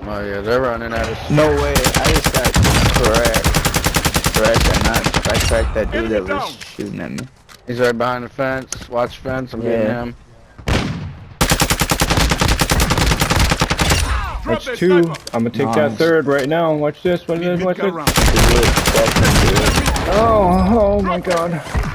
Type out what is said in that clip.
Oh yeah, they're running at us. No way, I just got correct and not backtrack that dude that was shooting at me. He's right behind the fence. Watch fence, I'm getting him. That's two. I'm gonna take that third right now. Watch this, watch this, watch this. Oh my god.